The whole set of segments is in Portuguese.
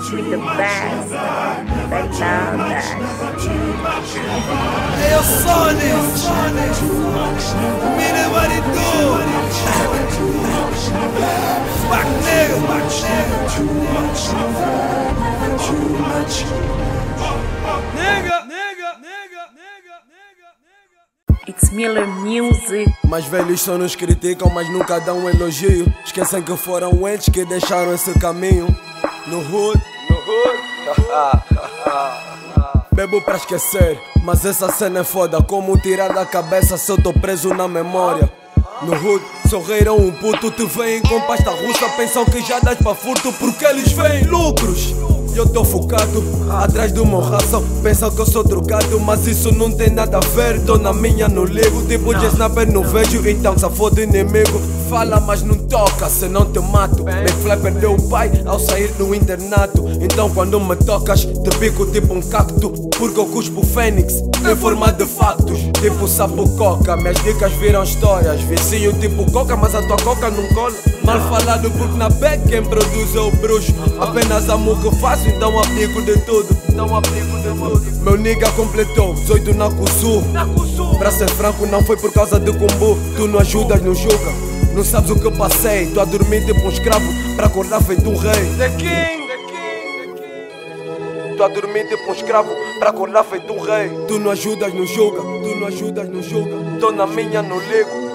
with the best. They love that. Hey, yo, Sonis! Mire what it do! Fuck nigga! It's Miller Music. Mais velhos só nos criticam, mas nunca dão um elogio. Esquecem que foram eles que deixaram esse caminho. No hood. Bebo pra esquecer, mas essa cena é foda. Como tirar da cabeça se eu tô preso na memória. No hood, sorriram um puto, te veem com pasta russa. Pensam que já das pra furto porque eles veem lucros. Eu tô focado, atrás do meu ração. Pensam que eu sou drogado, mas isso não tem nada a ver. Tô na minha, não ligo, tipo de sniper não vejo. Então se for do inimigo, fala mas não toca, senão te mato. McFly perdeu o pai ao sair do internato. Então quando me tocas, te pico tipo um cacto. Porque eu cuspo fênix, em forma de factos. Tipo sapo coca, minhas dicas viram histórias. Vicinho tipo coca, mas a tua coca não cola. Mal falado porque na back quem produz é o bruxo. Apenas amo o que faço, então aplico de tudo. Meu nigga completou 18 na Kusu. Pra ser franco não foi por causa de combo. Tu não ajudas, não julga. Não sabes o que eu passei. Tu a dormir tipo um escravo, pra acordar feito um rei. The king. Tu a dormir tipo um escravo, pra acordar feito um rei. Tu não ajudas, não julga. Tô na minha, não ligo.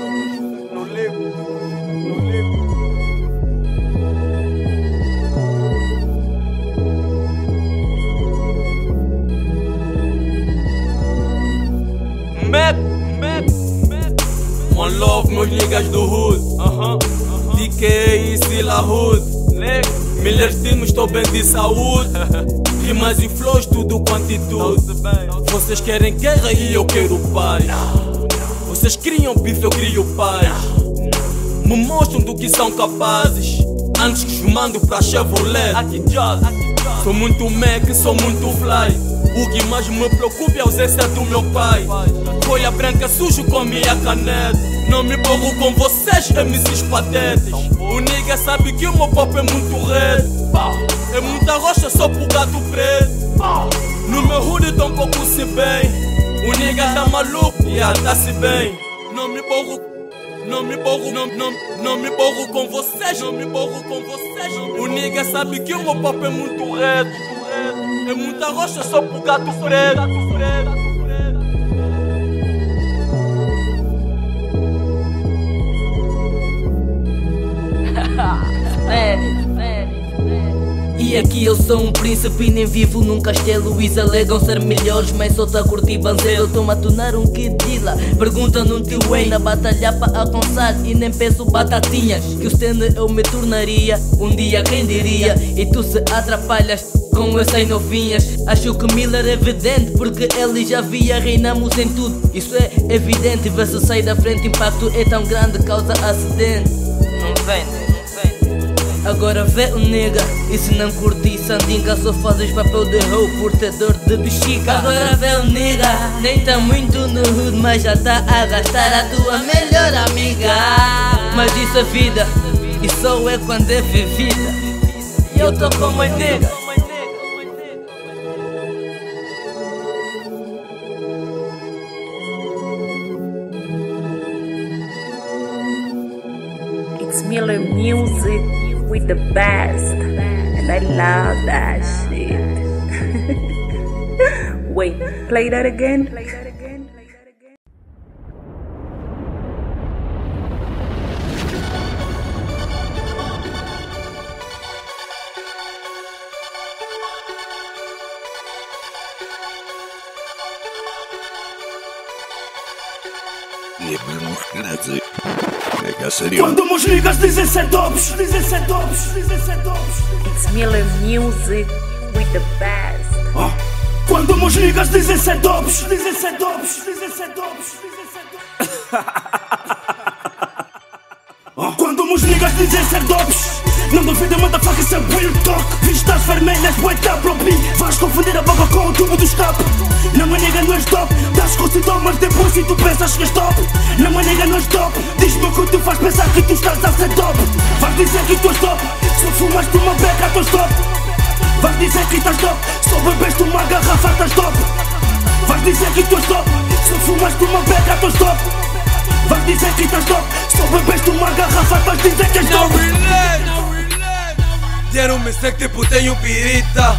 One love, meus niggas do hood. DK e Sila Hood. Miller Team, estou bem de saúde. Rimas e flows, tudo quantitude. Vocês querem guerra e eu quero paz. Vocês criam bife, eu crio paz. Me mostram do que são capazes. Antes que os mando pra Chevrolet. Sou muito Mac, sou muito fly. O que mais me preocupa é a ausência do meu pai. Folha branca sujo com minha caneta. Não me borro com vocês, MCs patetas. O nigga sabe que o meu pop é muito reto. É muita rocha só pro gato preto. No meu hood tão pouco se bem. O nigga tá maluco e tá-se bem. Não me borro com vocês. O nigga sabe que o meu pop é muito reto. É muita rocha só pro gato preto. E aqui eu sou um príncipe e nem vivo num castelo. Eles alegam ser melhores, mas só tá a curtir banzeiro. Tô-me a tornar um kidila. Pergunta num tio Wayne a batalhar para alcançar. E nem penso batatinhas que o stand eu me tornaria. Um dia quem diria? E tu se atrapalhas com essas novinhas. Acho que Miller é evidente, porque ele já via. Reinamos em tudo, isso é evidente. Vê se sai da frente, impacto é tão grande, causa acidente. Não vem. Agora vê o nega, e se não curti sandinga, só fazes papel de hoe, portador de bexiga. Agora vê o nega, nem tá muito no hood, mas já tá a gastar a tua melhor amiga. Mas isso é vida, e só é quando é vivida. E eu tô com uma nega. It's Miller Music with the best. And I love that shit. Wait, play that again? Quando meus niggas dizem ser tops. It's Miller Music with the best. Quando meus niggas dizem ser tops. Quando meus niggas dizem ser tops. Não duvida, motherfucker, isso é real talk. Vistas vermelhas, boita pro B. Vais confundir a boca com o tubo do escape. Não, my nigga, não és top. Dás com sintomas depois e tu pensas que és top. Não, my nigga, não és top. Diz-me o que tu faz pensar que tu estás a ser top. Vais dizer que tu és top. Se fumas de uma beca, tu és top. Vais dizer que estás top, só bebeste uma garrafa, estás top. Vais dizer que tu és top, só fumaste uma beca, estás top. Vais dizer que estás top, só bebeste uma garrafa, vais dizer que és top. Dinheiro me segue tipo tenho pirita.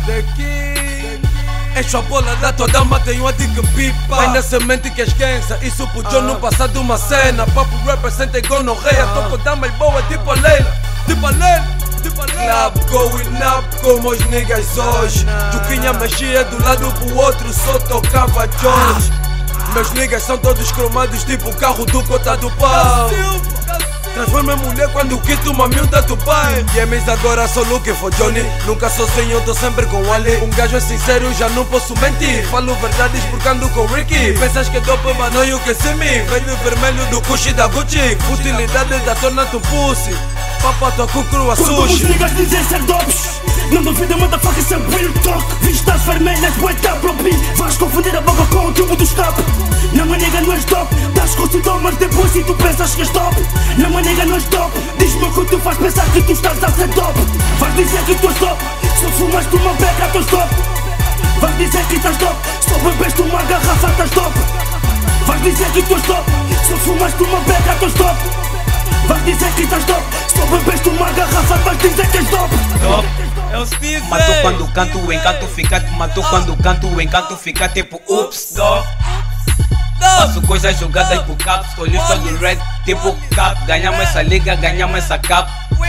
Encho a bola da tua dama, tenho a dica pipa. Vai na semente que esquença, isso puxou no passado uma cena. Papo representa igual no rei, tô com dama e boa tipo a Leila. Tipo a Leila. Club going up como os niggas hoje. Juquinha mexia do lado pro outro, só tocava Jones. Meus niggas são todos cromados tipo o carro do Cota do Pau. Transforma em mulher quando quito uma miúda do pai. E emis agora sou looking for Johnny. Nunca sozinho, tô sempre com Ali. Um gajo é sincero, já não posso mentir. Falo verdades porque ando com Ricky. Pensas que dou pra não you can see me. Velho vermelho do Gucci da Gucci. Futilidade da torna-te um pussy. Papa tua cucru a quando sushi. os niggas dizem ser dobres, não duvida, motherfucker, isso é real talk. Vistas vermelhas, bué tá propi. Vais confundir a boca com o tubo do escape. Não, my nigga, não és top. Estás com sintomas depois se tu pensas que és top. Não, my nigga, não és top. Diz-me o que tu faz pensar que tu estás a ser top. Vais dizer que tu és top, só fumaste uma beca, tu és top. Vais dizer que estás top, só bebeste uma garrafa, estás top. Vais dizer que tu és top, só fumaste uma beca, tu és top. Vais dizer que estás top, só bebeste uma garrafa, vais dizer que és top. Top, é o Steve. Matou quando canto, o encanto fica. Matou quando canto, o encanto fica tipo ups, top. Faço coisas jogadas por cap, escolhi só do red, tipo cap. Ganhamos essa liga, ganhamos essa cap.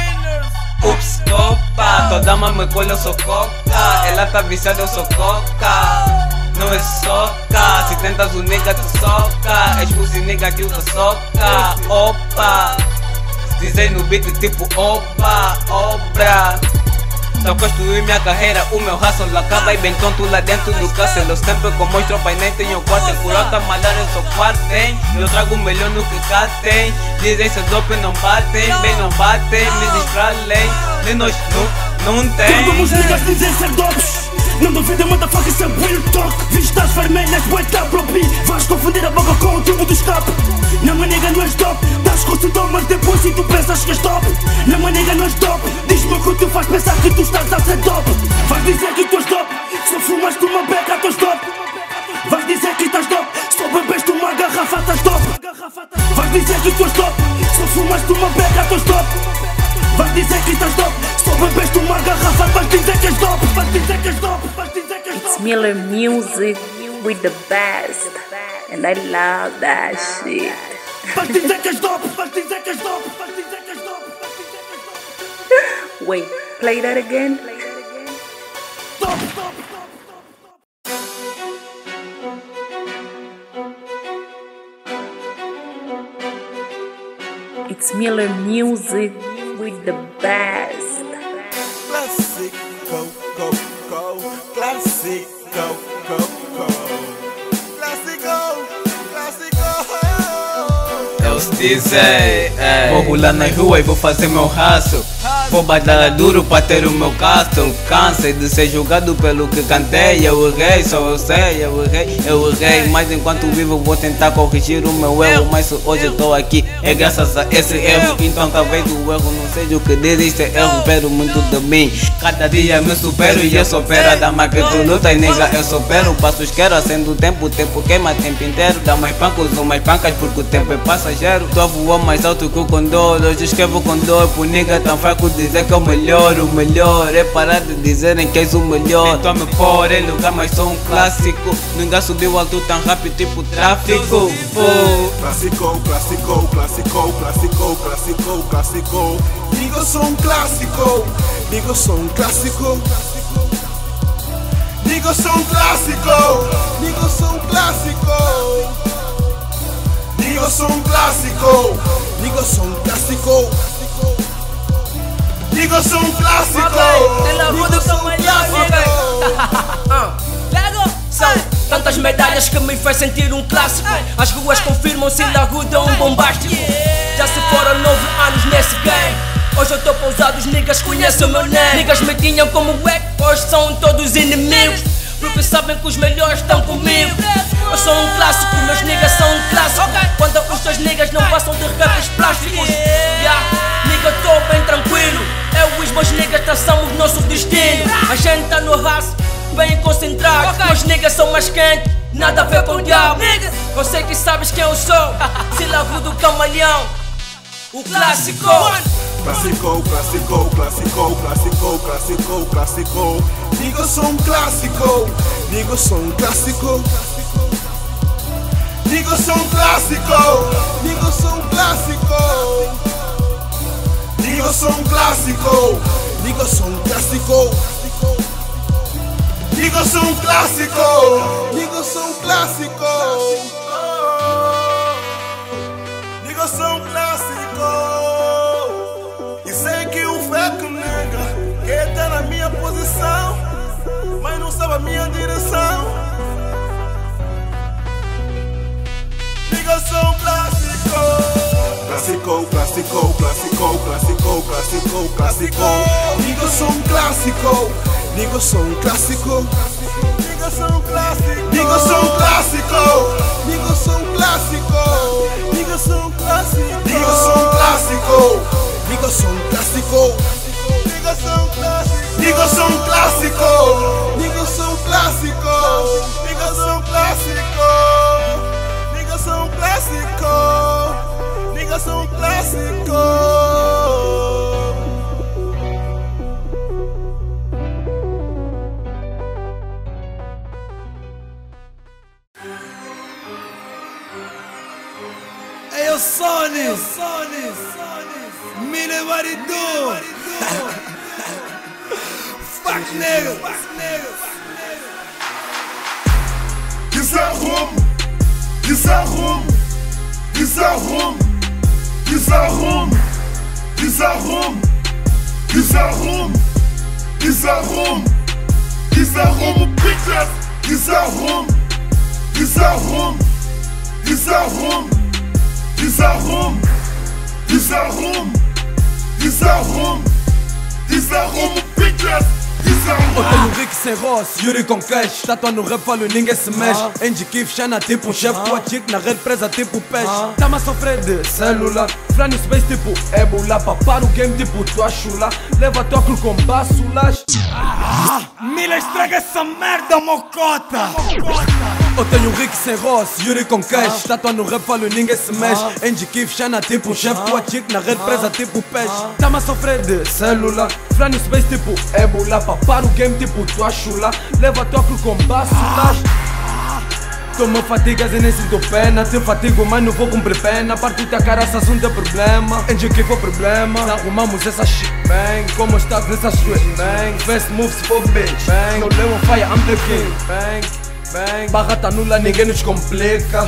Ups, topa, tua dama me cola, eu sou coca. Ela tá viciada, eu sou coca. Não é soca, se tentas o nega tu soca. És pussy nega que usa soca. Opa, se dizer no beat tipo opa, obra. Só construí minha carreira, o meu hustle acaba e bem tonto lá dentro do castelo. Eu sempre com monstro, pai nem tenho quarto. Por alta malhar eu sou quartem. Eu trago o melhor no que cá tem. Dizem se dope não batem, bem não batem, me distralem. Nem nós não tem. Quando os niggas dizem ser dobres, não duvida, motherfucker, isso é real talk. Vistas vermelhas, bué tá propi. Vais confundir a boca com o tubo do escape. Não, my nigga, não és top. Estás com sintomas depois se tu pensas que és top. Não, my nigga, não és top. Diz-me o que tu faz pensar que tu estás a ser top. Vais dizer que tu és top, só fumaste uma beca, tu és top. Vais dizer que estás top, só bebeste uma garrafa, estás top. Vais dizer que tu és top, só fumaste uma beca, tu és top. Vais dizer que estás top, só bebeste uma garrafa, vais dizer que és top. Vais dizer que és top, vais dizer que és top. It's Miller Music with the best, and I love that shit. Vais dizer que és top, vais dizer que és top, vais dizer que és top, vais dizer que és top. Wait, play that again. Top, top, top. It's Miller Music with the best. Classic, go, go, go. Classic, go, go, go. Classic, go, classic, go. É o Steve, vou rolar na rua e vou fazer meu rastro. Vou batalhar duro pra ter o meu castro. Cansei de ser julgado pelo que cantei. Eu errei, só eu sei, eu errei. Mas enquanto vivo vou tentar corrigir o meu erro. Mas se hoje eu tô aqui é graças a esse erro. Então talvez o erro não seja o que diz, isso é erro. Espero muito de mim, cada dia me supero. E eu supero a dama que tu luta e nega eu supero. Passos quero, acendo o tempo queima o tempo inteiro. Dá mais pancos ou mais pancas porque o tempo é passageiro. Tô voando mais alto que o condor. Hoje escrevo com dor por nigga tão fraco dizer que é o melhor é parar de dizerem que és o melhor. Então me pôr em lugar, mas sou um clássico. Ninguém subiu alto tão rápido tipo tráfico. Clássico, clássico, clássico, clássico, clássico, clássico. Digo sou um clássico, digo sou um clássico. Digo sou um clássico, digo sou um clássico. Digo sou um clássico, digo sou um clássico. Digo sou um clássico, digo sou um clássico. São tantas medalhas que me faz sentir um clássico. As ruas confirmam se Laguda é um bombástico. Já se foram 9 anos nesse game. Hoje eu tô pousado, os niggas conhecem o meu name. Niggas me tinham como wack, hoje são todos inimigos. Porque sabem que os melhores estão comigo. Eu sou um clássico, meus niggas são um clássico. Quando os teus niggas não passam de rappers plásticos. Nigga, tô bem tranquilo. É o meus niggas traçamos nosso destino. A gente tá no raço, bem concentrado. Meus niggas são mais quentes, nada a ver com o diabo. Eu sei que sabes quem eu sou, Sílabo do Camaleão, o clássico. Clásico, clásico, clásico, clásico, clásico, clásico. Niggas são clássico, niggas são clássico. Niggas são clássico, niggas são clássico. Niggas são clássico, niggas são clássico. Niggas são clássico, niggas são clássico. Niggas são clássico. E sei que o fake nega quer estar na minha posição, mas não sabe a minha direção. Niggas são clássico. Clássico, clássico, clássico, clássico, clássico, clássico. Niggas são clássico, niggas são clássico. Niggas são clássico, niggas são clássico. Niggas são clássico, niggas são clássico. Niggas são clássico, niggas são clássico. Niggas são clássico, niggas são clássico. Niggas são clássico, niggas são clássico. Niggas são clássico, niggas são clássico. Hey, yo, Sony, Mine Maridu. Fuck nigga. Desarrumo, desarrumo, desarrumo, desarrumo, desarrumo, desarrumo, desarrumo, desarrumo, bitches, desarrumo, desarrumo, desarrumo, desarrumo, desarrumo, desarrumo, desarrumo, bitches. Eu tenho Rick sem Ross, Yuri com cash. Tátua no rap, falo e ninguém se mexe. Angie Kif, Shana tipo um chefe. Tua chick na rede presa tipo peixe. Tamo a sofrer de célula. Fly no space tipo ébola. Papar o game tipo tua chula. Leva tóculo com básulas. Mila, estraga essa merda, mocota. Eu tenho Rick sem Ross, Yuri com cash. Tátua no rap, falo e ninguém se mexe. Angie Kif, Shana tipo um chefe. Tua chick na rede presa tipo peixe. Tamo a sofrer de célula. Fly no space tipo ébola. Papar o game tipo tua chula. Leva tóculo com básulas. Tomo fatigas e nem sinto pena. Te fatigo mas não vou cumprir pena. Parto da cara se assunto é problema. Angie que foi problema. Arrumamos essa shit bang. Como estás nessa street bang. Best move se for bitch bang. No leão fire I'm the king bang bang. Barra tá nula ninguém nos complica.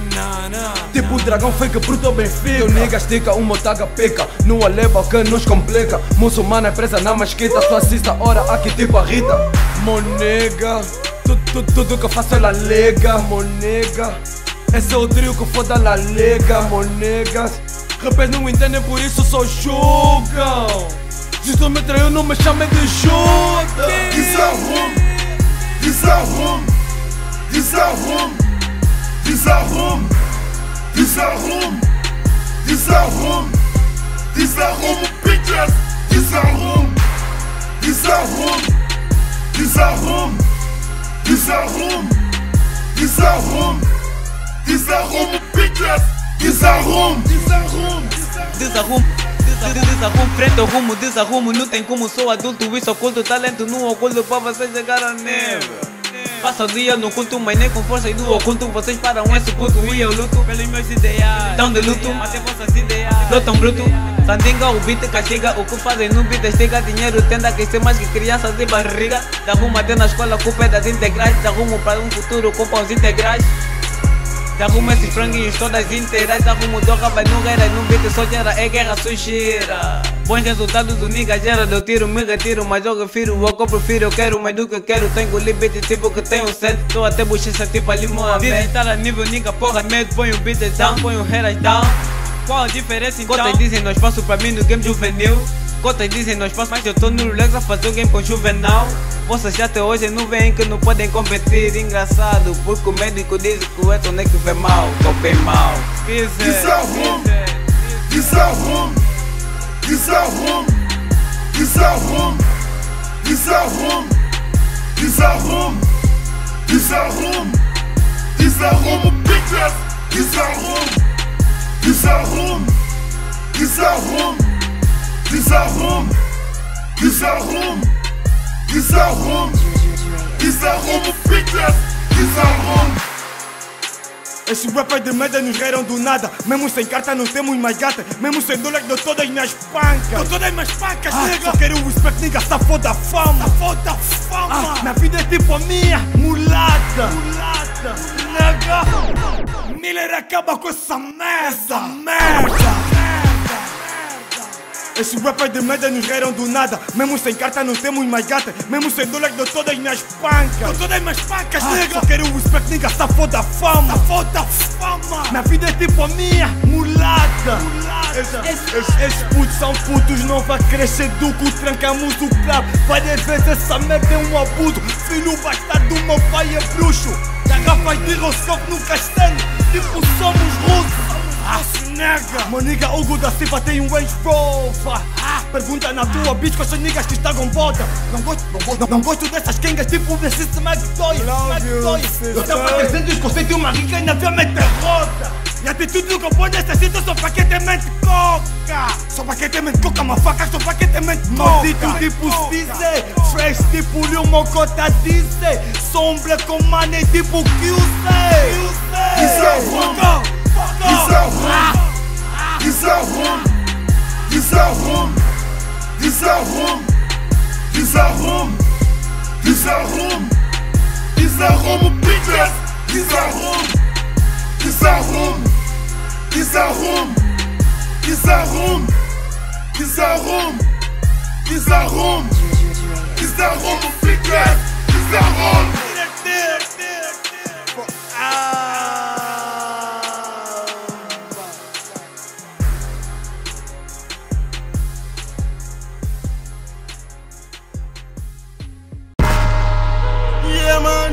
Tipo dragão fake bruto bem feio. Nigga estica uma taga pica. Nua leva que nos complica. Muçulmana é presa na mesquita. Sua assista hora aqui tipo a Rita. Monega, tudo que eu faço ela lega. Monega, esse é o trio que foda la lega. Monegas, rappers não entendem por isso só julgam. Se tu me traiu não me chame de Judas. Desarrumo, desarrumo, desarrumo, desarrumo, desarrumo, desarrumo, desarrumo, bitches, desarrumo, desarrumo, desarrumo, desarrumo, desarrumo, desarrumo, bitches, desarrumo, desarrumo, Desarrumo, desarrumo, frente ao rumo, desarrumo. Não tem como, sou adulto, isso oculto, talento no oculto pra você chegar ao nível. Passa o dia no culto, mas nem com força e do oculto. Vocês param esse culto e eu luto pelos meus ideais. Tão de luto, matei vossas ideias. Lutam bruto, sandinga, o beat castiga. O que fazem no beat estiga. Dinheiro tende a crescer mais que crianças de barriga. Desarrumo até na escola com pedras integrais. Desarrumo para um futuro com pães integrais. Desarrumo esses franguinhos todas inteiras. Desarrumo droga, vai no guerra, no beat só gera, é guerra sujeira. Bons resultados do nigga gera, eu tiro, me retiro, mas eu refiro, o que eu prefiro, eu quero mais do que eu quero. Tô engolindo beat tipo que tenho sede, tô até bochecha tipo ali Mohamed. Dizem estar a nível nigga, porra, medo, põe o beat down, põe o haters down. Qual a diferença então? Cotas dizem no espaço pra mim no game juvenil. Cotas dizem no espaço, mas eu tô no Rolex a fazer o game com juvenal. Vocês já até hoje não veem que não podem competir. Engraçado, porque o médico diz que o Edson é que vê mal, tô bem mal. Desarrumo, desarrumo, desarrumo, desarrume, desarrume, desarrume, desarrume, desarrume, bitches, desarrume, desarrume, desarrume, desarrume, desarrume, desarrume, desarrume, bitches, desarrume. Esses rappers de merda nos rairam do nada. Mesmo sem carta não temos mais gata. Mesmo sem dólar dou todas as minhas pancas. Dou todas as minhas pancas, nigga. Só quero o respect, nigga, tá foda fama. Tá foda fama. Minha vida é tipo a minha mulata. Mulata, nigga. Miller acaba com essa merda. Merda. Esses rappers de merda nos rairam do nada. Mesmo sem carta não temos mais gata. Mesmo sem dólar dou todas as minhas pancas. Dou todas as minhas pancas, nigga. Só quero o respect, nigga, tá foda fama. Tá foda fama. Minha vida é tipo a minha mulata. Esses putos são putos, não vai crescer duco. Trancamos o club, várias vezes essa merda é um abuso. Filho bastardo, meu pai é bruxo. Garrafas de Roscoff no castelo, tipo somos russos. Nega, meu nigga Hugo da Silva tem um Range Rover. Pergunta na tua bitch com essas niggas que estagam bota. Não gosto dessas quengas tipo desse McDoy. Eu tava crescendo os conceitos uma rica e na via me derrota. E a atitude nunca pode necessitar só pra quem tem mente coca. Só pra quem tem mente coca, uma faca só pra quem tem mente coca. Maldito tipo Cizé, fresh tipo Lil Mocota dizer. Sombra com money tipo QC. Desarrume, desarrume, desarrume, desarrume, desarrume, desarrume, desarrume, bitches, desarrume, desarrume, desarrume, desarrume, desarrume, desarrume, desarrume, bitches, desarrume. Yeah, man.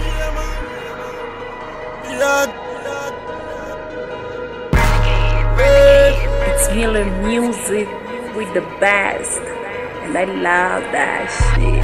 Yeah. It's Miller Music with the best, and I love that shit.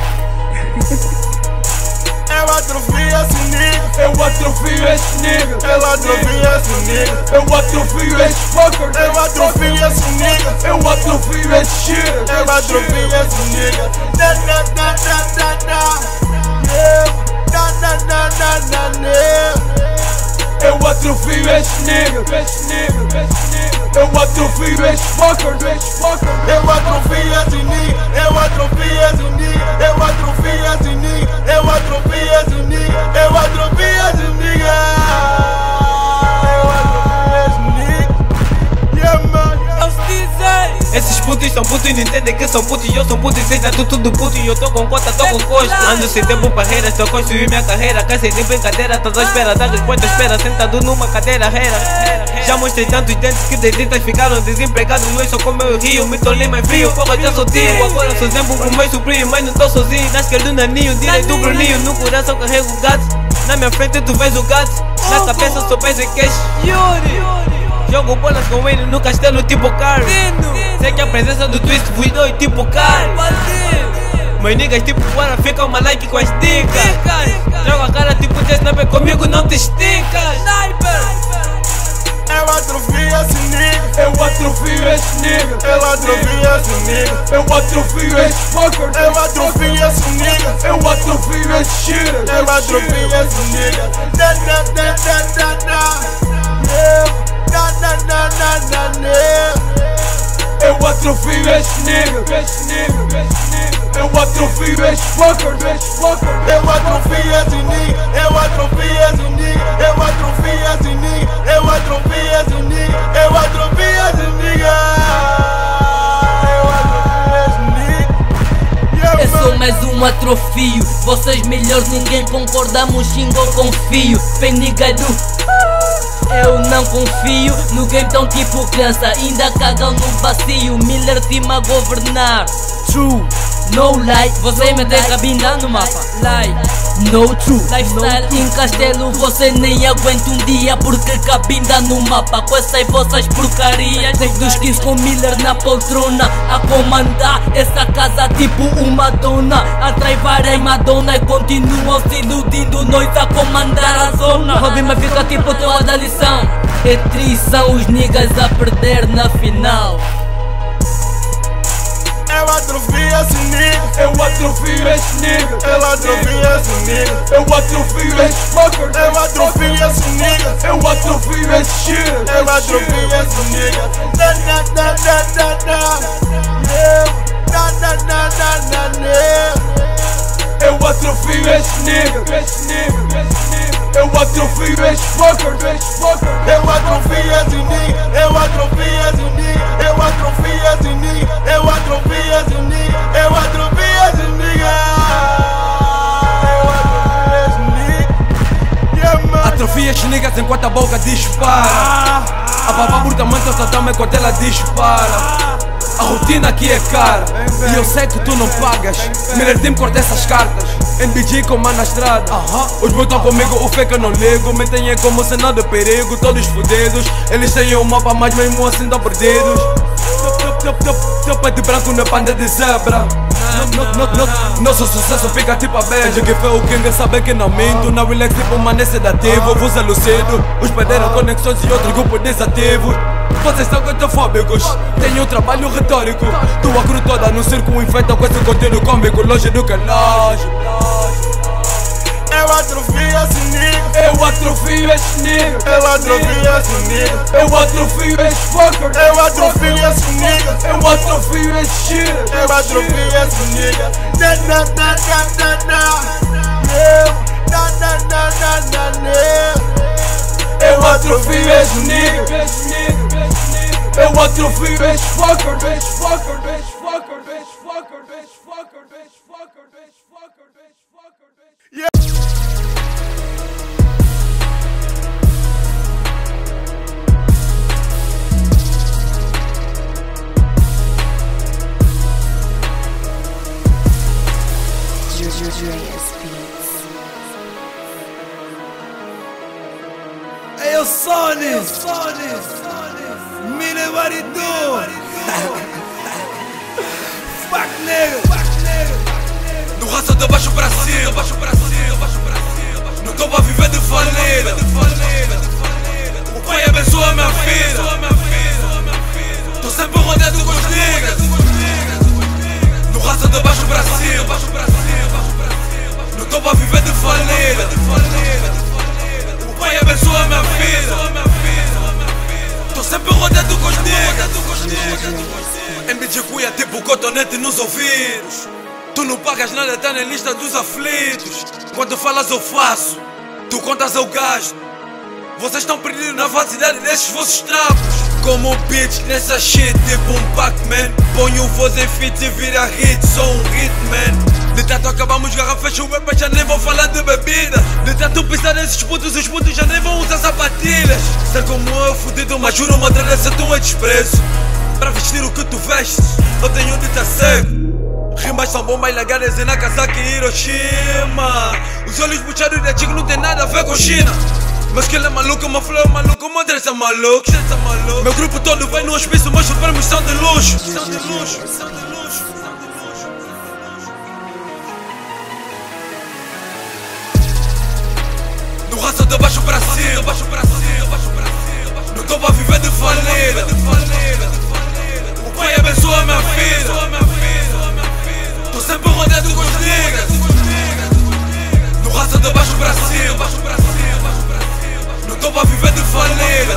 Eu atrofio esse nigga. Eu atrofio esse nigga. Eu atrofio esse nigga. Eu atrofio esse fucker. Eu atrofio esse nigga. Eu atrofio esse shit. Eu atrofio esse nigga. Da da da da da da. Yeah. Da da da da da da. Eu atrofio esse nigga. Eu atrofio esse fucker. Eu atrofio esse nigga. Eu atrofio esse nigga. Eu atrofio esse nigga. Eu atrofio esse nigga. Eu atrofio esse nigga. Eu atrofio esse nigga. Yeah, man. Esses putos são putos e não entendem que são putos. E eu sou puto e cês tá tudo puto. E eu tô com conta, tô com costa. Ando sem tempo pra reira, só construir minha carreira. Cansei de brincadeira, tô à espera da resposta. Espera, sentado numa cadeira reira. Já mostrei tantos dentes que dentistas ficaram desempregados. Eu sou como eu rio, me tornei mais frio. Porra, já sou tiro, agora sou zembo com meus sobrinhos. Mas não tô sozinho, na esquerda do naninho, direito do Bruninho. No coração carrego gatos, na minha frente tu vês o gato. Na cabeça sou peso e queixo. Jogo bolas com ele no castelo tipo Carl. Sei que a presença do twist vos dói tipo Carl. Meus niggas tipo Guara ficam uma like com as dicas. Jogo a cara tipo Sniper, comigo não te esticas. Eu atrofio esse nigga. Eu atrofio esse nigga. Eu atrofio esse nigga. Eu atrofio esse fucker. Eu atrofio esse nigga. Eu atrofio esse shit. Eu atrofio esse nigga. Da da da da da da. Yeah. Da da da da da da. Eu atrofio esse nigga. Eu atrofio esse fucker. Eu atrofio esse nigga. Eu atrofio esse nigga. Eu atrofio esse nigga. Eu atrofio esse nigga. Eu atrofio esse nigga. Eu atrofio esse nigga. Eu sou mais um atrofio. Vocês melhores, ninguém concordamos, xingo ou confio. Penigado, eu não confio no game tão tipo criança, ainda cagam no vazio. Miller team a governar. True, no lie, você me deixa binda no mapa. Lie, no true, lifestyle em Castelo. Você nem aguenta um dia porque cabinda no mapa. Com essas vossas porcarias, desde os 15 com Miller na poltrona, a comandar essa casa tipo uma dona. Atrai várias Madonna e continuam se iludindo, nós a comandar a zona. Robin mas fica tipo toda a lição. E três são os niggas a perder na final. Eu atrofio esse nigga, eu atrofio esse nigga, eu atrofio esse nigga, eu atrofio esse fucker, eu atrofio esse nigga, eu atrofio esse shit, eu atrofio esse nigga. Da da da da da da, yeah. Da da da da da da. Eu atrofio esse nigga, eu atrofio esse fucker, eu atrofio esse nigga, eu atrofio esse nigga, eu atrofio esse nigga, eu atrofio esse nigga, eu atrofio esse nigga, eu atrofio esse nigga. Yeah, man. Atrofia esses niggas enquanto a boca dispara. A baba burda manta só dá-me enquanto ela dispara. A rotina aqui é cara e eu sei que tu não pagas. Miller Team corta essas cartas. NBG comanda na estrada. Os meus estão comigo, o fake eu não ligo. Mentem é como cena de perigo, todos fodidos. Eles têm um mapa, mas mesmo assim estão perdidos. Teu pé de branco não é panda de zebra. Nosso sucesso fica tipo a beija. Que foi o King, sabe que não minto. Na relax tipo mané sedativo, vos elucido. Os perderam conexões e outros grupos desativos. Vocês são catafóbicos, tenho um trabalho retórico. Tua crew toda no circo infecta com esse conteúdo cômico. Longe do que longe. Eu atrofio esse nigga, eu atrofio esse nigga, eu atrofio esse nigga, eu atrofio esse fucker, eu atrofio esse nigga, eu atrofio esse shit, eu atrofio esse nigga. Da da da da da da, yeah. Da da da da da da. Eu atrofio esse nigga, eu atrofio esse fucker, Yeah. Hey yo Sony, Miller what it do? Fuck nigga. Do raça de baixo pra cima, não tô pra viver de falida. O pai abençoa minha vida. Tô sempre rodeado com os niggas. Do raça de baixo pra cima, não tô pra viver de falida. O pai abençoa minha vida. Tô sempre rodeado com os niggas. MBG cuia tipo cotonete nos ouvidos. Tu não pagas nada, tá na lista dos aflitos. Quando falas eu faço, tu contas eu gasto. Vocês estão perdidos na vacidade desses vossos trapos. Como bitch nessa shit, tipo um Pac-Man. Ponho voz em feat e vira hit, sou um hitman. De tanto acabamos garrafas, o rapper já nem vou falar de bebida. De tanto pisar nesses putos, os putos já nem vão usar sapatilhas. Ser como eu, fudido, mas juro uma tendência tu é desprezo. Para vestir o que tu vestes, eu tenho de estar seco. Rimas são bombas legais e Nagasaki e Hiroshima. Os olhos puxados de chico não tem nada a ver com China. Mas que ele é maluco, uma flor é maluco, uma dressa é maluco. Meu grupo todo vai no hospício, mas supremos são de luxo. Do raça de baixo pra cima, não tô pra viver de falida. O pai abençoa minha vida. Tô sempre rodeado com os niggas. Do raça de baixo pra cima, não tô pra viver de falida.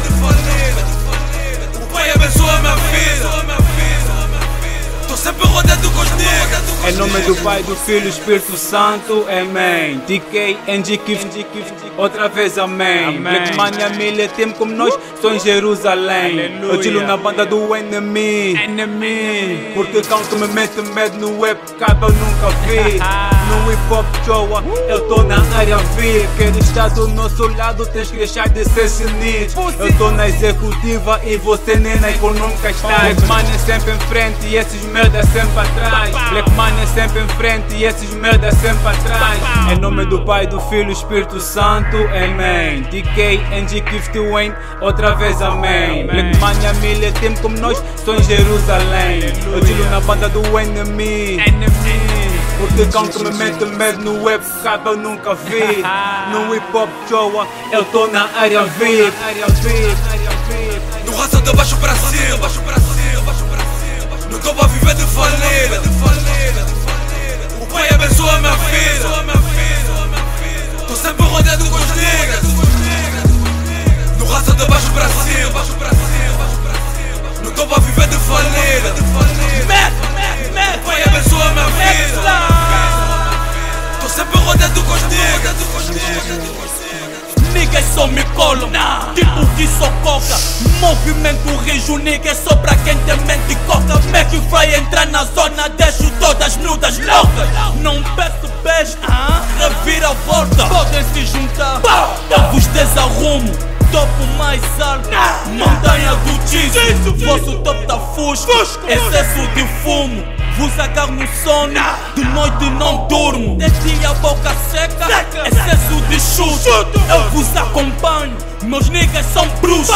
O pai abençoa minha vida. Tô sempre rodeado com os niggas. Em nome do Pai, do Filho e Espírito Santo, amém. TK, NG Gift, outra vez amém. Black Mania Miller Team como nós, só em Jerusalém. Eu tiro na banda do enemy. Porque canto me mete medo no web, cabo eu nunca vi. No hip hop show, eu tô na área VIP. Quero estar do nosso lado, tens que deixar de ser sinistro. Eu tô na executiva e você nem na econômica está. Black Mania sempre em frente e esses merda sempre atrás. Black Mania sempre em frente e esses merda sempre atrás. Em nome do Pai, do Filho e Espírito Santo, amém. TK, NG, Gift Wayne, outra vez amém. Black Mania, milha, tempo como nós, sou em Jerusalém. Eu digo na banda do enemy. Porque cão que me mete medo no web, sabe eu nunca vi. No hip hop joa, eu tô na área VIP. No raça de baixo pra cima, não tô pra viver de falir. O Pai abençoa a minha vida. Tô sempre rodeado com os niggas. No raça de baixo pra cima, não tô pra viver de falir. O Pai abençoa a minha vida. Tô sempre rodeado com os niggas. Niggas só me colam, tipo que só coca. Movimento rijo, nigga é só pra quem tem mente e coca. Mac vai entrar na zona, deixo todas nudas loucas. Não peço beijo, revira a volta. Podem se juntar, eu vos desarrumo. Topo mais alto, montanha do cheese. Vosso topo tá fusco, excesso de fumo. Vos agarro no sono, de noite não durmo. De dia a boca seca, excesso de chute. Eu vos acompanho, meus niggas são bruxos.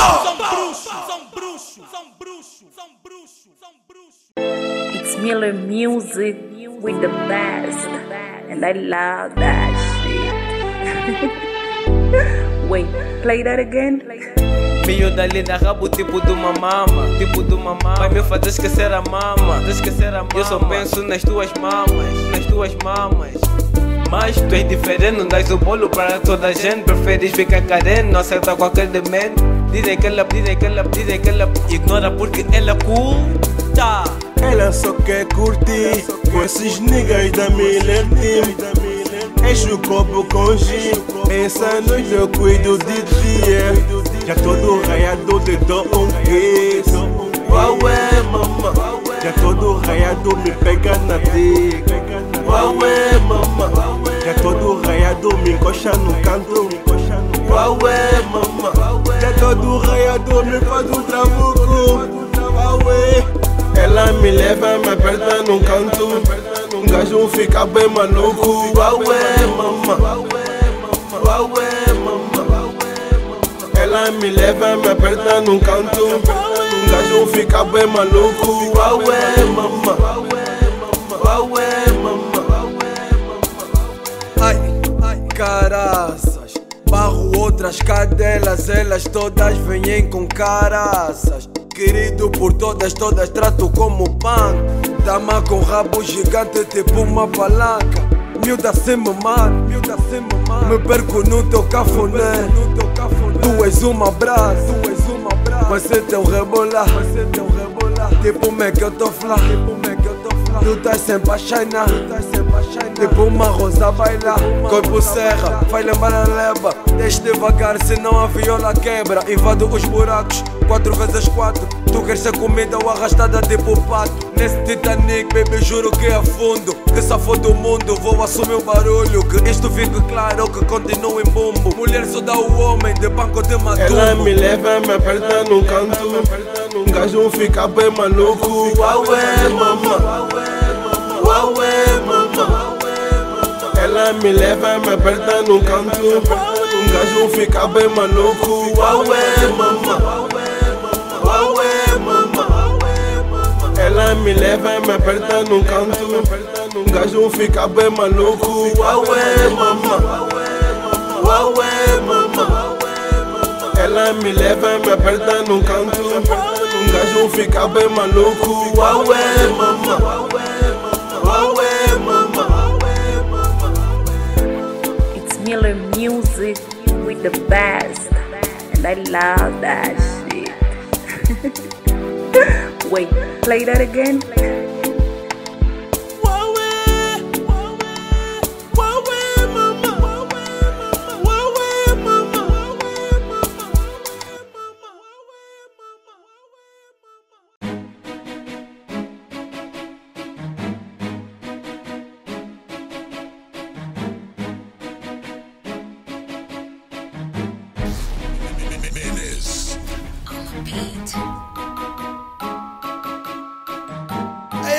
It's Miller Music with the best, and I love that shit. Wait, play that again. Miúda linda, rabo tipo de uma mama. Vai me fazer esquecer a mama. Eu só penso nas tuas mamas. Mas tu és diferente, não dás o bolo para toda a gente. Preferes ficar carente, não acerta qualquer demente. Dizem que ela ignora porque ela curta. Ela só quer curtir com esses niggas da Miller Team. Enche o copo com gin. Essa noite eu cuido de dia. Já todo raiado te dou um kiss. Uaué, mama. Já todo raiado me pega na dica. Uaué, mama. Já todo raiado me encoxa no canto. Uaué, mama. Já todo raiado me faz um trabuco. Uaué. Ela me leva, me aperta num canto. Um gajo fica bem maluco. Uaué, mama. Uaué, mama. Ela me leva, me aperta num canto. Um gajo fica bem maluco. Uaué, mama. Uaué, mama. Ai, caraças. Barro outras cadelas, elas todas vêm com caraças. Querido por todas trato como pão. Dama com rabo gigante tipo uma palanca. Miúda sem me mata, me perco no teu cafuné. Tu és uma brasa, você tem um rebolar. Tipo me que eu tô flá. Tu estás sempre a shinar. Tipo uma rosa bailar. Corpo serra, vai lembrar a leva. Deixa devagar, senão a viola quebra. Invado os buracos, 4x4. Tu queres ser comida ou arrastada tipo pato. Nesse Titanic, baby, juro que afundo. Que safou do mundo, vou assumir o barulho. Que isto fique claro, que continue em bumbo. Mulher só dá o homem, de banco de matumbo. Ela me leva, me aperta num canto. Um gajo fica bem maluco. Uaué, mama. Uaué, mama. Ela me leva, me aperta num canto. Um gajo fica bem maluco. Uaué, mama. Uaué, mama. Ela me leva, me aperta num canto. Um gajo fica bem maluco. Uaué, mama. Uaué, mama. Ela me leva, me aperta num canto. Um gajo fica bem maluco. Uaué, mama. Uaué, mama. It's Miller Music with the best, and I love that shit. Wait, play that again.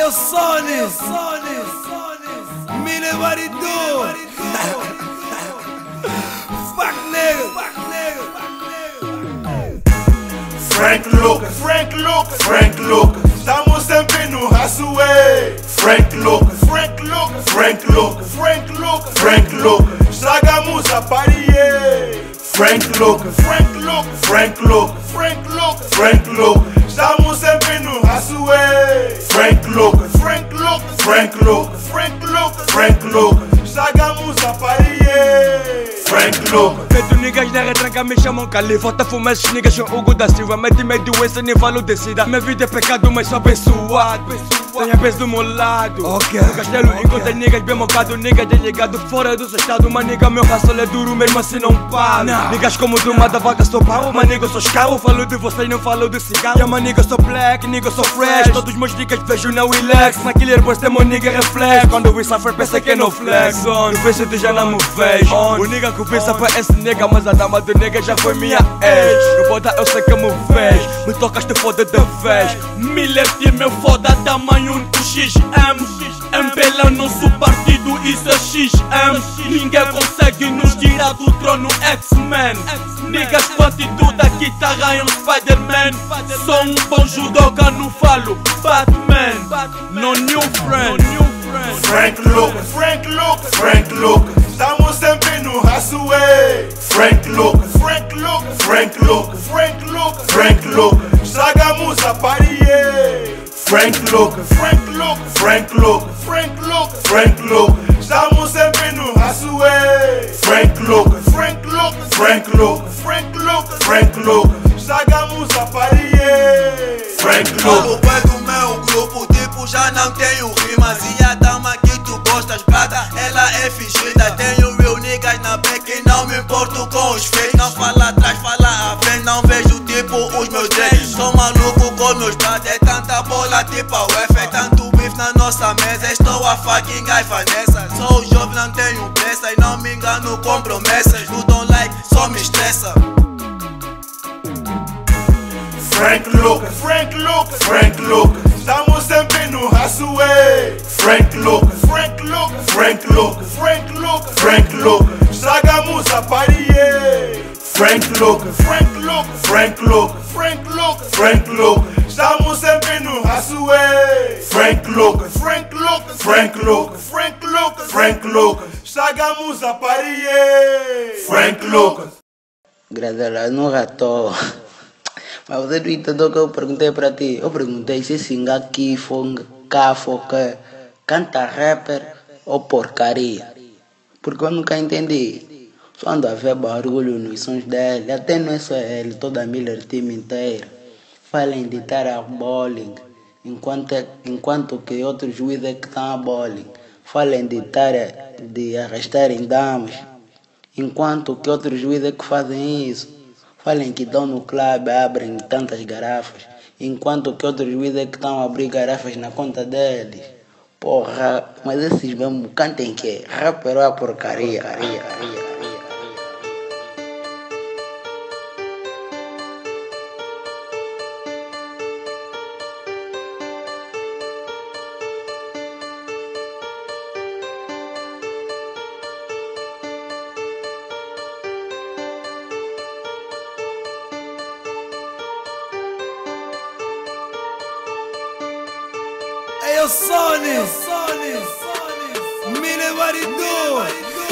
eu Sony, Mine Maridu. Fuck nigga. Frank Lucas, estamos sempre no Hassway. Frank Lucas, estragamos a party. Frank Lucas, estamos sempre no Hassway. Frank Lucas, estragamos a party. Frank Lucas. Medo niggas na retranca me chamam califota. Fumo esses niggas são Hugo da Silva. Mete meio doença, nem falo decida. Minha vida é pecado, mas sou abençoado. Tenho a vez do meu lado. No castelo encontrei niggas bem mocado. Niggas desligado fora do seu estado. Mas nigga, meu raço é duro mesmo assim não paro. Niggas como do mar da vaca sou pau. Mas nigga, eu sou escaro. Falo de vocês, não falo de cigarro. Yeah, mas nigga, eu sou black, nigga, eu sou fresh. Todos meus niggas vejo na relax. Na killer boys tem meu nigga reflex. Quando we suffer pensa que não flex. No vejo de já não me vejo. O nigga que pensa pra esse nigga, mas a dama do nigga já foi minha ex. No boda eu sei que me vês. Me tocas te foda de vez. Miller de meu foda tamanho do XM. MPLA nosso partido, isso é XM. Ninguém consegue nos tirar do trono X-Men. Niggas com atitude aqui tá Ryan Spider-Man. Sou um bom judoka, não falo Batman. No new friend. Frank Lucas, estamos sempre no Hassway. Frank Lucas, estragamos a party. Frank Lucas, estamos sempre no Hassway. Frank Lucas, estragamos a party. Frank Lucas. É do meu grupo, tipo já não tenho rimas. E a dama que tu gostas, prata, ela é fingida. Tenho real niggas na back e não me importo com os fakes. Não fala atrás, fala à frente, não vejo tipo os meus dreads. Sou maluco com meus brados, é tanta bola tipo a UEFA. É tanto beef na nossa mesa, estou a fucking gaifa nessa. Sou jovem, não tenho pressa e não me engano com promessas. No don't like, só me estressa. Frank Lucas, estamos sempre no Hassway. Frank Lucas, estragamos a party. Frank Lucas, estamos sempre no Hassway. Frank Lucas, estragamos a party. Frank Lucas. Gradela, não ratou. Mas você não entendeu que eu perguntei pra ti. Eu perguntei se singa aqui, cafo, que canta rapper ou porcaria. Porque eu nunca entendi. Só ando a ver barulho nos sons dele. Até não é só ele, toda a Miller Team inteira. Fala em editar a bowling. Enquanto que outros juízes que estão a bowling. Fala em editar de arrastar em damas. Enquanto que outros juízes que fazem isso. Falem que estão no clube, abrem tantas garrafas, enquanto que outros juízes que estão a abrir garrafas na conta deles. Porra, mas esses mesmo cantem que rapper é a porcaria. Eu Sony, Mine Maridu.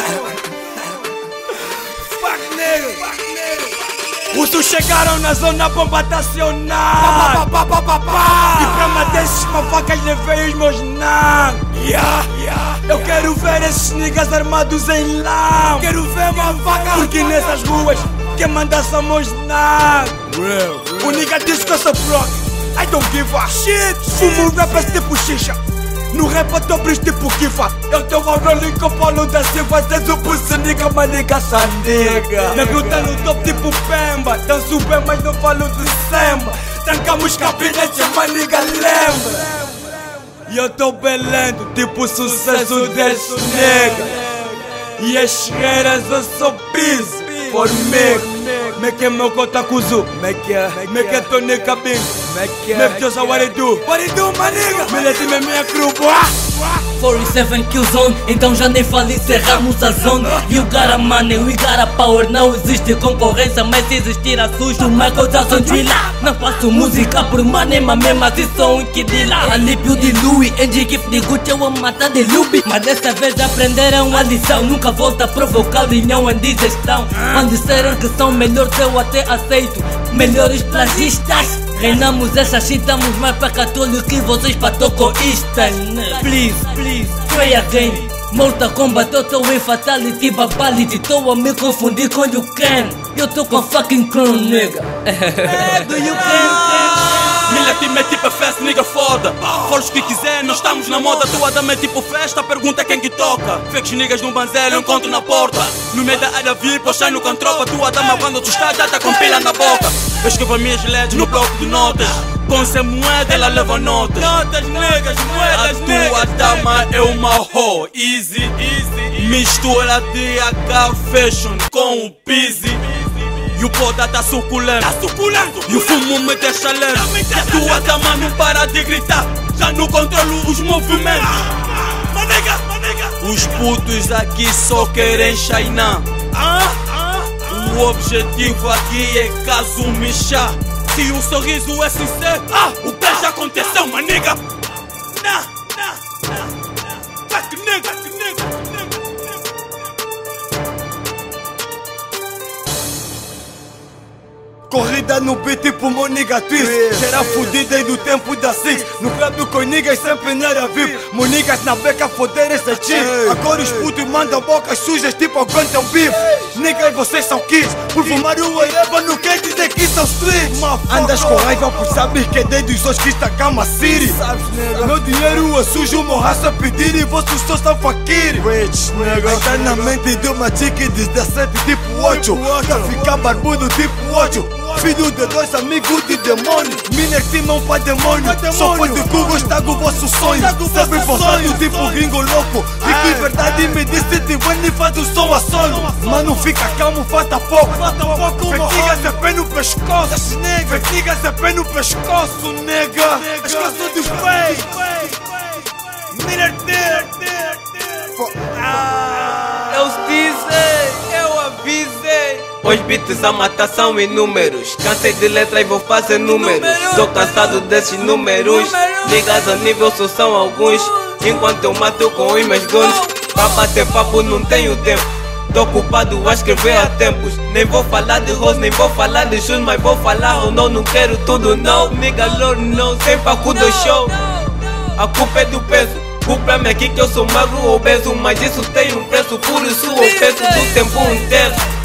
Fuck nigga. Os chegaram na zona bomba estacionar. E pra matar esses mafacas levei os meus nan. Eu quero ver esses niggas armados em lã. Quero ver mafaca, porque nessas ruas quem manda somos nan. O nigga diz que eu sou broke, I don't give a shit. Fumo rappers tipo xixa, no rap eu tô bris tipo Kifa. Eu tô a rolling com Paulo da Silva. Cês o pussy nigga, mas nigga sandiga. Na gruta no top tipo Pemba. Danço bem, mas não falo de samba. Trancamos gabinete, mas nigga lembra. E eu tô bem lento, tipo sucesso desse nigga. E as cheiras eu sou busy, formiga. Meke meu kota kuzu. Meke Tony Cabin. Meke Josa what it do? What it do, my nigga? Milete me minha crew, boy. 47 kill zone, então já nem falo, encerramos a zone. You got a money, we got a power. Não existe concorrência, mas se existir assusto Michael Jackson Drilla. Não faço música por money, mas mesmo assim sou um kidila. Alípio de Louis, Angie Gift de Gucci, eu amo matar de Luby. Mas dessa vez aprenderam a lição, nunca volta a provocar linhão em digestão. Quando disseram que são melhores eu até aceito, melhores plagistas. Reinamos essa shit, damos mais para católico que vocês para tocoístas. Please, try again. Mortal Kombat, eu tô em Fatality, Babality. Tô a me confundir com You Can. Eu tô com fucking crown, nigga. Do You Can. Milha time é tipo festa, nigga foda. Fora os que quiser, nós estamos na moda. Tua dama é tipo festa, pergunta quem que toca. Fakes niggas no banzelo, eu encontro na porta. No meio da área VIP, eu saio no cantropa. Tua dama quando tu está, já tá com pila na boca. Eu escrevo as minhas LEDs no bloco de notas. Com essa moeda, ela leva notas. Notas negas, moedas negas. A tua dama é uma ho, easy. Mistura de AK Fashion com o Pizzy. E o poda tá suculento. E o fumo me deixa lento. E a tua dama não para de gritar. Já não controlo os movimentos. Manega. Os putos aqui só querem China. O objetivo aqui é caso Michá. Se o sorriso é sincero, o que já aconteceu, manega? Fuck nigga. Corrida no beat tipo meu nigga twist. Geral fudido desde o tempo da Six. No clube com niggas sempre na área VIP. Meu niggas na beca foder essa chip. Agora os putos mandam bocas sujas tipo aguentam beef. Niggas vocês são kids. Por fumar o whatever não quer dizer que são street. Andas com raiva por saber que é desde os olhos que está Cama City. Meu dinheiro é sujo, meu raça pedir e vossos só são fakir. Rich nigga. Está na mente de uma chique 17 tipo 8. Já ficar barbudo tipo 8. Filho de dois amigos de demônio. Miner timão pra demônio. Só foi de Google estrago o vosso sonho. Sempre voltando tipo gringo louco. E que verdade me disse de Wendy faz o som a solo. Mano fica calmo, falta pouco. Fetiga esse pé no pescoço. Fetiga esse pé no pescoço, nega. Escoço dos pés. Miner Eu disse, eu avisei. Os beats a matação em números. Cansei de letras e vou fazer números. Tô cansado desses números. Niggas a nível só são alguns. Enquanto eu mato com os meus guns. Pra bater papo não tenho tempo. Tô ocupado a escrever há tempos. Nem vou falar de Rose, nem vou falar de shoes. Mas vou falar ou não quero tudo não. Nigga Lord não, sem paco do show. A culpa é do peso. Culpa-me aqui que eu sou magro ou obeso. Mas isso tem um preço, por isso o peso do tempo um terço.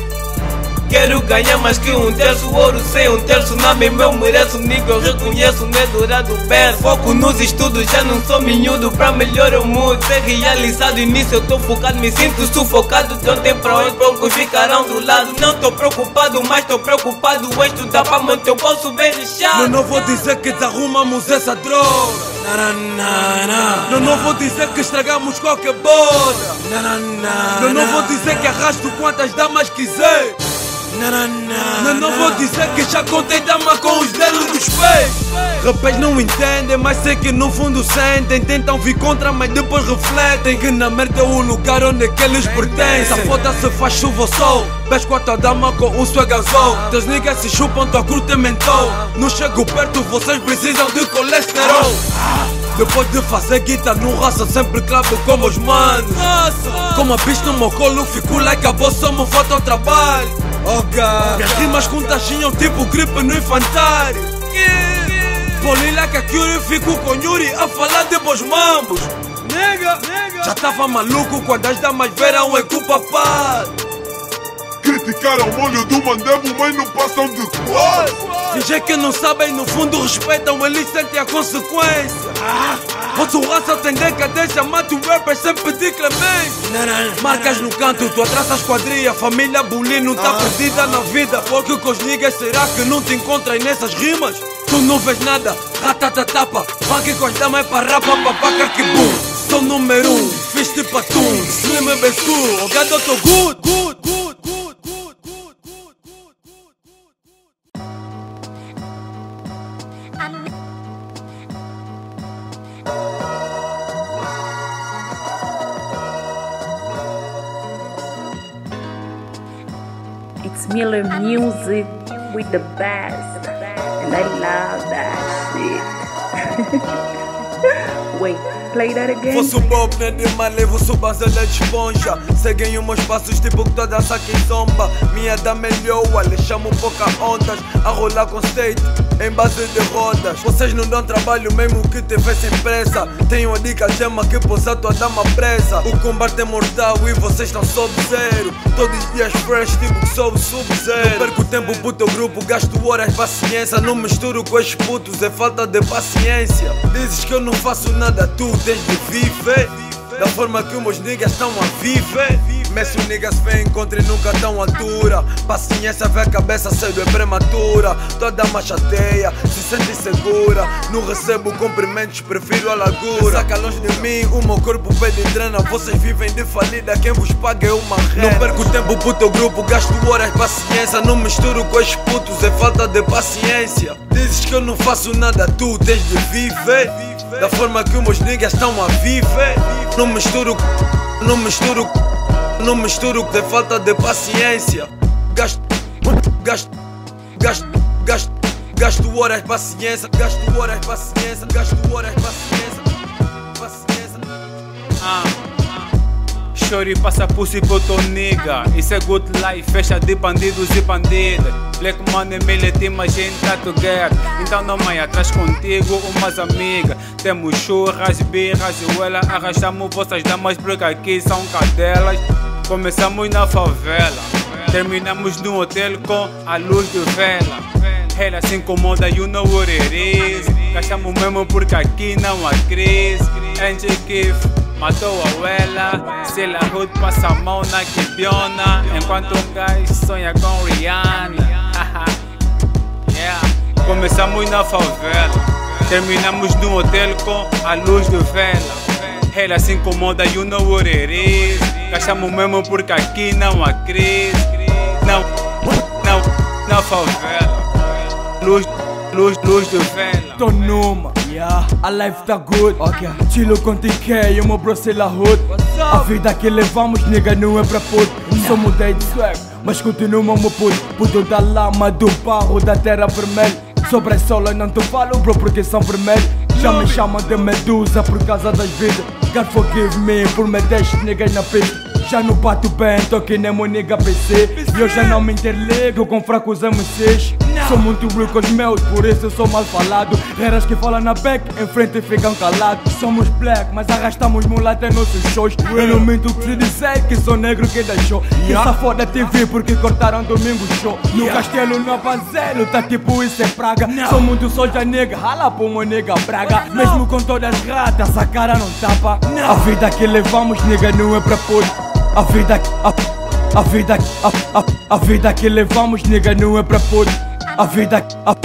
Quero ganhar mais que um terço, ouro sem um terço, na mesma eu mereço, nigga, eu reconheço, não é dourado verso. Foco nos estudos, já não sou miúdo, pra melhor eu mudo. Ser realizado, início eu tô focado, me sinto sufocado. De ontem pra hoje, poucos ficarão do lado. Não tô preocupado, mas tô preocupado em estudar pra manter o bolso bem lixado. Não vou dizer que desarrumamos essa droga. Não vou dizer que estragamos qualquer boda. Não vou dizer que arrasto quantas damas quiser. Não vou dizer que já contei dama com os dedos dos pés. Rapaz não entendem, mas sei que no fundo sentem. Tentam vir contra, mas depois refletem que na merda é o lugar onde que eles pertencem. Se foda se faz chuva ou sol. Pesco a tua dama com um swagazol. Teus niggas se chupam, tua cru te mentou. Não chego perto, vocês precisam de colesterol. Depois de fazer guita no raça, sempre clavo como os manos. Como a bicha no meu colo, fico like a bossa, me falta o trabalho. Minhas rimas contagiam tipo gripe no infantário. Polila que a Curie, fico com Yuri a falar de bons mambos. Já tava maluco quando as damas viram em culpa pá. Criticaram o molho do mandebo, mas não passam de quase. Fingem que não sabem, no fundo respeitam, eles sentem a consequência. Vosso raça tem decadência, mata o rapper sem pedir clemência. Marcas no canto, tu atrasas quadrilha, família bullying tá perdida na vida. Porque com os niggas será que não te encontram nessas rimas? Tu não vês nada, ratatatapa. Funk com as damas é para rapa, papaca que boom. Sou número 1, fiz tipo atum. Slim é bem school, o gado tô good. Miller Music with the best, and I love that shit. Wait, play that again. Vou subir né de malé, vou subir de esponja. Seguem os meus passos tipo que toda essa que zomba. Minha da melhor, lhe chamo pouca ondas. A rolar com state em base de rodas. Vocês não dão trabalho mesmo que tivessem pressa. Tenho a dica chama que pousar tua dama presa. O combate é mortal e vocês estão sob zero. Todos os dias fresh tipo que sou sub-zero. Não perco tempo pro teu grupo, gasto horas paciência. Não misturo com esses putos, é falta de paciência. Dizes que eu não faço nada, tu tens de viver da forma que os meus niggas estão a viver. Mas se os niggas vêm encontro e nunca tão altura. Paciência vê a cabeça cedo é prematura. Toda uma chateia, se sente insegura. Não recebo cumprimentos, prefiro a largura. Saca longe de mim, o meu corpo pede drena. Vocês vivem de falida, quem vos paga é uma renda. Não perco tempo pro teu grupo, gasto horas paciência. Não misturo com esses putos, é falta de paciência. Dizes que eu não faço nada, tu tens de viver da forma que os meus niggas estão a viver. Não misturo, não misturo, não misturo, é falta de paciência. Gasto horas paciência, gasto horas paciência, gasto horas paciência. Shorty passa pussy pro teu nigga. Isso é good life, fecha de bandidos e bandidas. Black money, military, mas gente tá together. Então não vai atrás contigo, umas amigas. Temos churras, birras e uela. Arrastamos vossas damas porque aqui são cadelas. Começamos na favela, terminamos no hotel com a luz de vela. Ela se incomoda, you know what it is. Gastamos mesmo porque aqui não há crise. Angie Kif matou a Wella. Se la hood passa a mão na Kibiona. Enquanto um gajo sonha com Rihanna. Yeah. Começamos na favela, terminamos no hotel com a luz de vela. Ela se incomoda, you know what it is. Gastamos mesmo porque aqui não há crise. Não, na favela. Luz de vela. Tô numa, yeah. A life tá good, okay. Chilo com TK e o meu bro sei la hood. A vida que levamos, nigga, não é pra puto. Só mudei de swag, mas continuo meu puto. Puto da lama, do barro, da terra vermelha. Sobre a sola não te falo, bro, porque são vermelhos. Já me chamam de medusa por causa das vidas. God forgive me por me deixar niggas na pista. Já não bato bem, tô que nem meu nigga PC. E eu já não me interligo com fracos MCs. Sou muito real com os meus, por isso eu sou mal falado. Reras que falam na back, em frente ficam calados. Somos black, mas arrastamos mulata em nossos shows. Eu não minto que se dizer que sou negro que deixou. Que essa foda TV porque cortaram domingo show. No castelo no Avanzelo, tá tipo isso é praga. Sou muito soja nega, rala pro meu nega braga. Mesmo com todas as ratas, a cara não tapa. A vida que levamos, nega, não é pra puto. A vida que levamos, nega, não é pra puto. A vida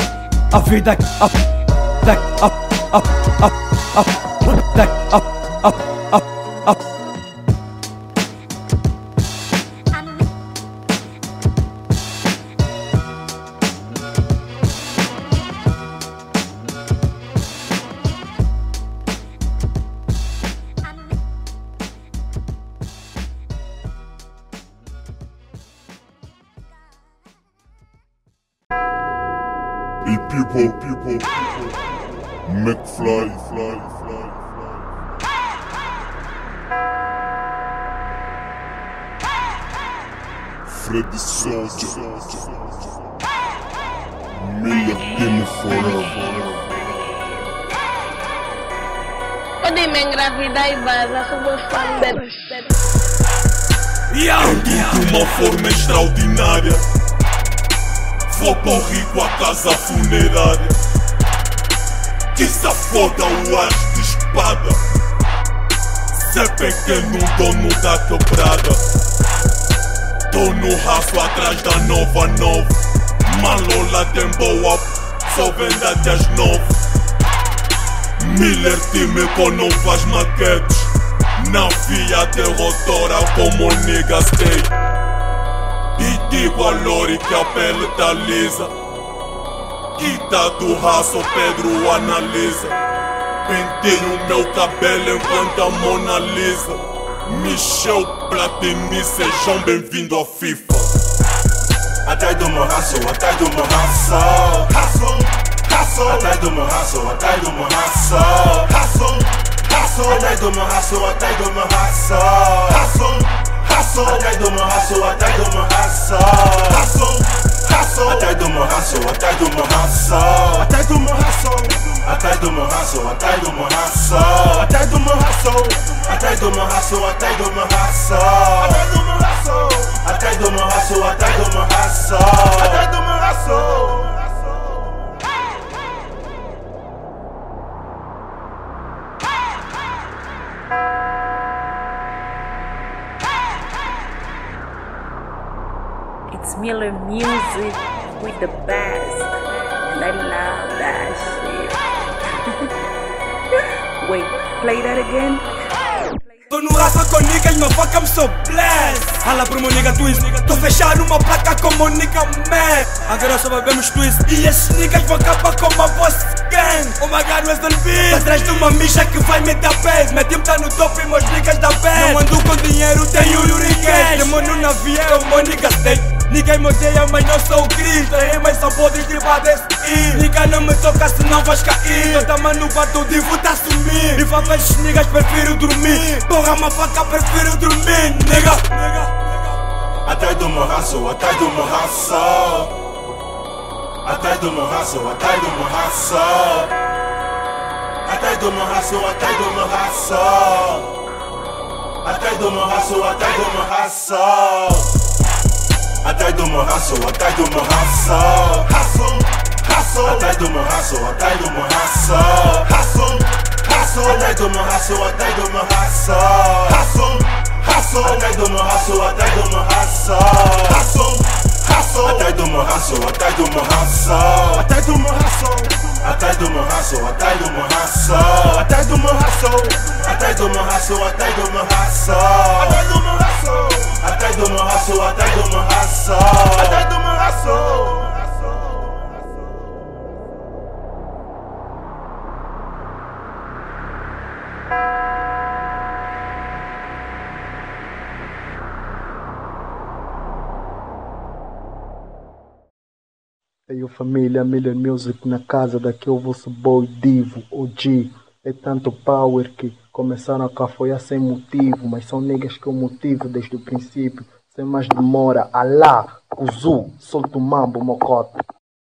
people, McFly, Freddy Soldier, Miller Demo Forever. Pode me engravidar e vaza, sou meu fã dele. De uma forma extraordinária. Vou pro rico a casa funerária. Que se foda o ar de espada. Se é pequeno dono da quebrada. Tô no raço atrás da nova. Malola tem boa, só vende até as 9. Miller time com novas maquetes. Na via derrotora como niggas tem. E digo a Lori que a pele tá lisa. Quita do raço, Pedro analisa. Penteio meu cabelo enquanto a Mona Lisa. Michel Platini, sejam bem-vindos à FIFA. A Atrás do meu hustle, atrás do meu hustle. Hustle, hustle. Atrás do meu hustle, atrás do meu hustle. Hustle, hustle. Atrás do meu hustle, atrás do meu hustle. Hustle, hustle. Atrás do meu hustle, atrás do meu hustle. Hustle, hustle. Atrás do meu hustle, atrás do meu hustle. Atrás do meu hustle. Atrás do meu hustle, atrás do meu hustle. Atrás do meu hustle. Atrás do meu hustle, atrás do meu hustle. Atrás do meu hustle. Atrás do meu hustle, atrás do meu hustle. Atrás do meu hustle. It's Miller Music with the best, and I love that shit. Wait, play that again? Tô no raça com niggas, my fuck I'm so blessed. Rala pro meu nigga twist, tô fechado uma placa como nigga man. Agora só bebemos twist e esses niggas vão acabar com uma boss gang. Oh my god, where's the beat? Tá atrás de uma micha que vai me dar pés. Meu time tá no top e meus niggas da bad. Não ando com dinheiro, tenho Yuriquês. Temo no navio, meu nigga stay. Ninguém me odeia, mas não sou o Cristo. Mas só podem dribar desse I. Nigga não me toca, senão vais cair. Toda mano bato, divo tá sumir. E pra ver esses niggas, prefiro dormir. Porra, uma faca, prefiro dormir, nigga. Atrás do meu hustle, atrás do meu hustle. Atrás do meu hustle, atrás do meu hustle. Atrás do meu hustle, atrás do meu hustle. Atrás do meu hustle, atrás do meu hustle. Atrás do meu hustle, atrás do meu hustle. Hustle, hustle. Atrás do meu hustle, atrás do meu hustle. Hustle, hustle. Atrás do meu hustle, atrás do meu hustle. Hustle, hustle. Atrás do meu hustle, atrás do meu hustle. Hustle, hustle. Atrás do meu hustle, atrás do meu hustle. Atrás do meu hustle. Atrás do meu hustle, atrás do meu hustle. Atrás do meu hustle. Atrás do meu hustle, atrás do meu hustle. Atrás do meu hustle. Atrás do meu hustle, atrás do meu hustle. Atrás do meu hustle. Ei, família, Miller Music na casa, daqui é o vosso boy Divo, OG. É tanto power que começaram a cafoiar sem motivo, mas são niggas que eu motivo desde o princípio. Sem mais demora, alá, Kuzu, solta o mambo, mocota.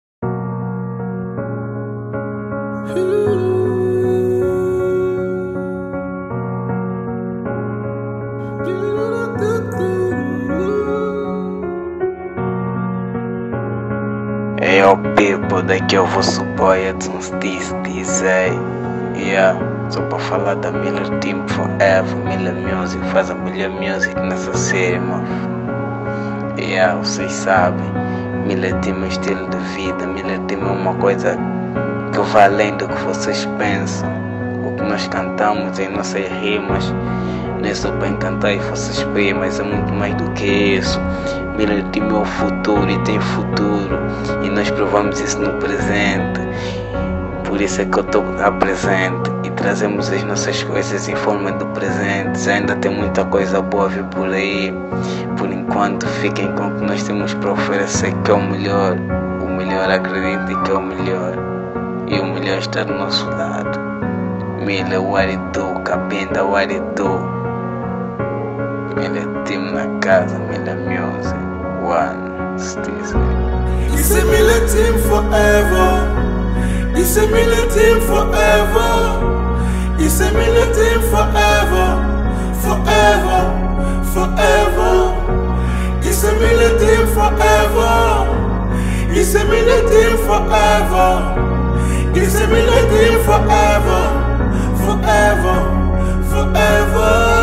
Hey, yo, people, daqui é o vosso boy Edson Dizay. Yeah, só pra falar da Miller Team Forever. Miller Music faz a melhor music nessa série, mano. Yeah, vocês sabem, Miller Team é um estilo de vida. Miller Team é uma coisa que vai além do que vocês pensam. O que nós cantamos em nossas rimas não é só para encantar e vocês bem, mas é muito mais do que isso. Miller Team é o futuro e tem futuro, e nós provamos isso no presente. Por isso é que eu estou presente e trazemos as nossas coisas em forma do presente. Ainda tem muita coisa boa a vir por aí. Por enquanto fiquem com o que nós temos para oferecer, que é o melhor. O melhor, acreditem que é o melhor, e o melhor está do nosso lado. Miller, what it do? Cabinda, what it do? Miller Team na casa, Miller Music, One, Stizzle. It's a Miller Team forever. It's a Miller Team forever. It's a Miller Team forever. Forever, forever. It's a Miller Team forever. It's a Miller Team forever. It's a Miller Team forever. Forever, forever.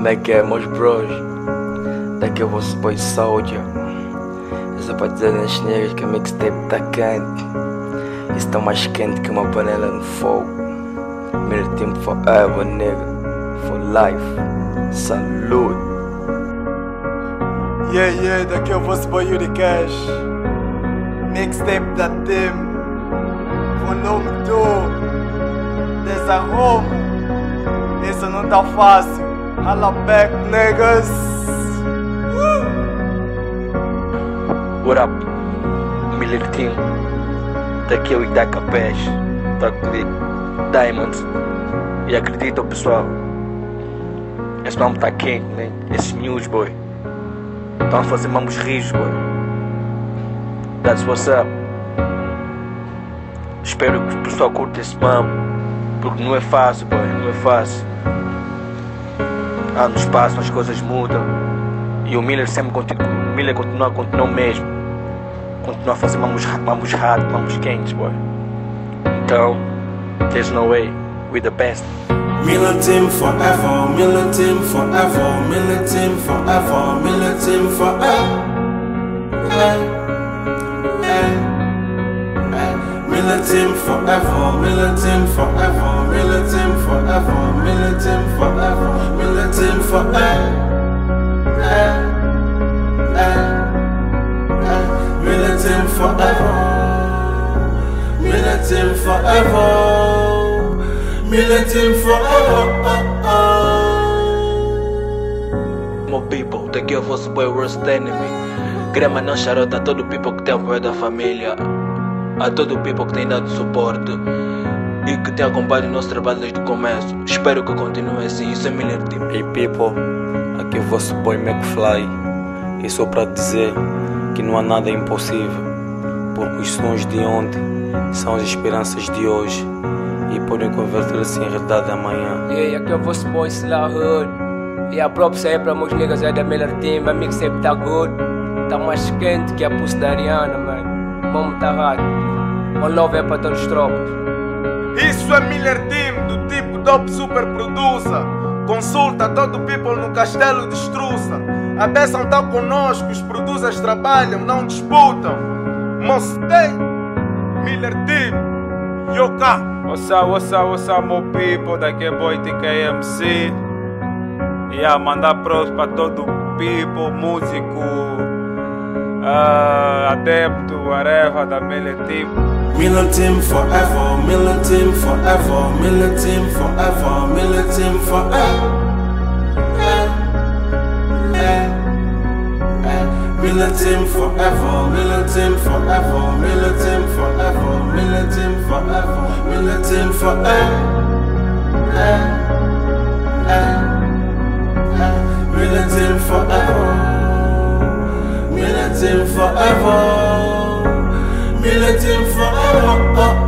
Como é que é, meus bros? Daqui é o vosso boy Soldier. Isso é pra dizer nas negras que a mixtape tá quente. Isso tá mais quente que uma panela no fogo. Miller Team forever, nigga. For life. Salute. Yeah, daqui é o vosso boy Yuri Cash. Mixtape da Team. Volume 2. Desarrumo. Isso não tá fácil. Holla back, niggas. What up, Miller Team? Daqui é o Itaca Pés. Tá comigo, Diamonds. E acredita, pessoal, esse nome tá quente, man. Esses news, boy. Estão a fazer mamos rijos, boy. That's what's up. Espero que o pessoal curte esse mamo, porque não é fácil, boy, não é fácil. Anos passam, as coisas mudam. E o Miller sempre continua o mesmo. Continua a fazer mamos hard, mamos quentes, boy. Então, there's no way, we're the best. Miller Team forever, Miller Team forever, Miller Team forever, Miller Team forever. Miller Team forever, Miller Team forever, Miller Team forever, Miller Team forever, Miller Team forever. Miller Team forever, Miller Team forever, Miller Team forever. Mo people, daqui é o vosso boy worst enemy. Queria mandar um shout out a todo o people que tem apoio da família, a todo o people que tem dado suporte e que tem acompanhado o nosso trabalho desde o começo. Espero que continue assim. Isso é Miller Team. Hey people, aqui é o vosso boy McFly. E só para dizer que não há nada impossível, porque os sonhos de ontem são as esperanças de hoje e podem converter-se em realidade amanhã. Yeah, aqui é o vosso boy Slahud. E a própria sair para meus niggas aí da Miller Team. A mixtape tá good, tá mais quente que a pulse da Ariana, man. Mamo tá hard. One love é para todos os tropas. Isso é Miller Team, do tipo Dope Super Producer. Consulta todo o people no Castelo de Struça. A Bessa tá conosco, os producers trabalham, não disputam. Mostei, Miller Team, Yoka. What's up, mo people, daqui é boy TKMC. E mandar pros pra todo o people, músico, adepto, whatever, da Miller Team. Miller Team forever, Miller Team forever, Miller Team forever, Miller Team forever. Miller Team forever, Miller Team forever, Miller Team forever, Miller Team forever, Miller Team forever. Miller Team forever, Miller Team forever, Miller Team forever.